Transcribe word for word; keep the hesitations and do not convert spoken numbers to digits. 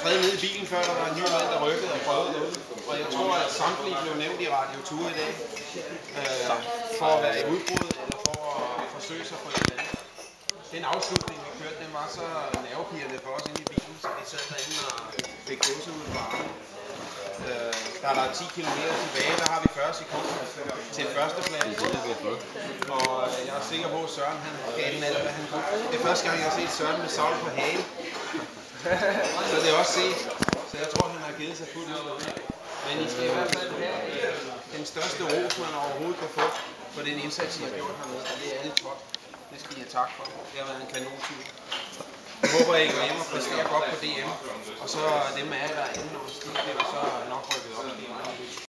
skrevet ned i bilen, før der var en ny mand, der rykkede og prøvede noget. Og jeg tror, at samtlige blev nævnt i Radio Tour i dag, øh, for at være i udbrud, eller for at forsøge sig på et eller andet. Den afslutning, vi kørte, den var så nervepirrende for os inde i bilen, så vi sad derinde og fik gåse ud på armen. Øh, der er der ti kilometer tilbage, der har vi fyrre sekunder til første plads. Og jeg er sikker på, at Søren han gav den alt, hvad han kunne. Det er første gang, jeg har set Søren med savl på hagen. Så det er også set. Så jeg tror, han har givet sig fuldt ud. Men I skal i hvert fald have den største ros, man overhovedet kan få for den indsats, I har gjort hernede. Og det er alle top. Det skal I have tak for. Det har været en kanontur. Jeg håber, I går hjem og præsterer godt på D M. Og så dem af jer, der er inde og stiger, det er så nok rykket op.